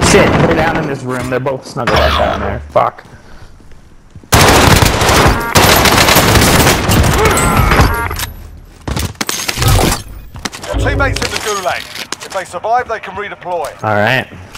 Shit, they're down in this room. They're both snuggled up down there. Fuck. Your teammates in the gulag. If they survive, they can redeploy. Alright.